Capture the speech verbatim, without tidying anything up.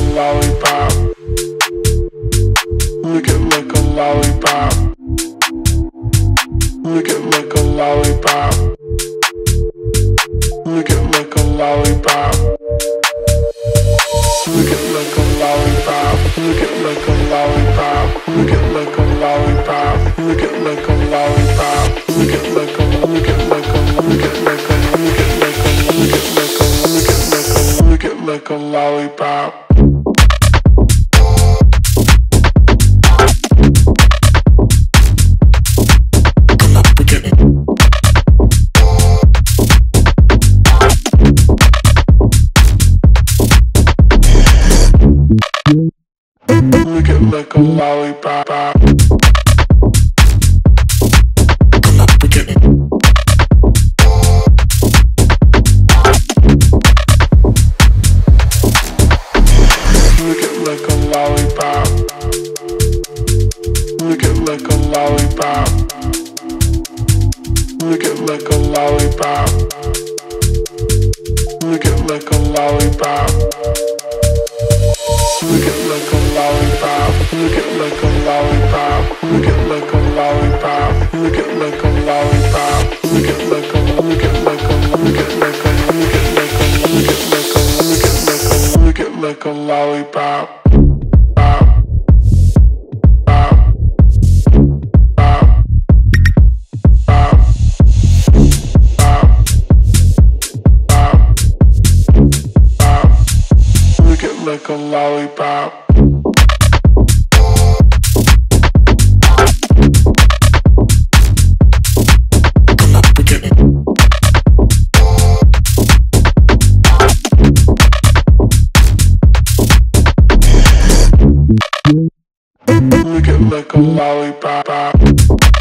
lollipop. Lick it like a lollipop. Lick it like a lollipop. Lick it like a lollipop. Lick it like a lollipop. Lick it like a lollipop. Lick it like a lollipop. Lick it like a lollipop. Lick it like a lick it like a lick it like a lick it like a lick it like a lick it like a lick it like a lollipop. Lick it like a lollipop. Lick it. Lick it like a lollipop. Lick it like a lollipop. Lick it like a lollipop. Lick it like a lollipop. Lick it like a lollipop. Lick it like a lollipop. Lick it like a lollipop. Lick it like a lollipop. Lick it like a lick it like a lick it like a lick it like a lick it like a lick it like a lick it like a lollipop. Pop. Pop. Pop. Pop. Pop. Pop. Pop. Lick it like a lollipop. Lick it like a lollipop.